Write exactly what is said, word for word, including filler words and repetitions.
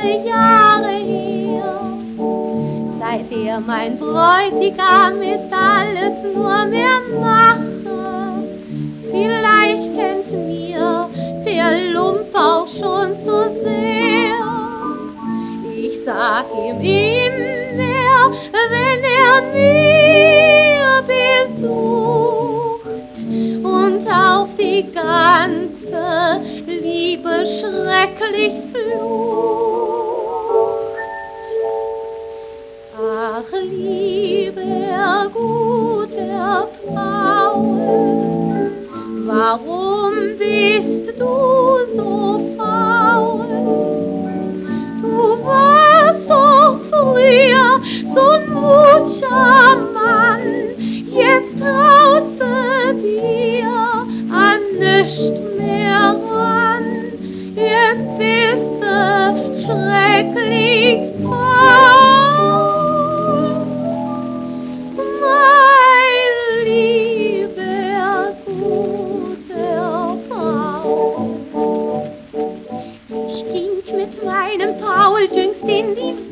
viele Jahre her. Seit er mein Bräutigam ist, alles nur mehr Mache. Vielleicht kennt mir der Lump auch schon zu sehr. Ich sag ihm immer, wenn er mir besucht und auf die ganze Liebe schrecklich flucht. Ach, lieber guter Paul, warum bist du so faul? Du warst doch früher so ein mutscher Mann, jetzt traust du dir an nichts mehr ran, jetzt bist du schrecklich faul. Mein lieber guter Paul, ich ging mit meinem Paul jüngst in die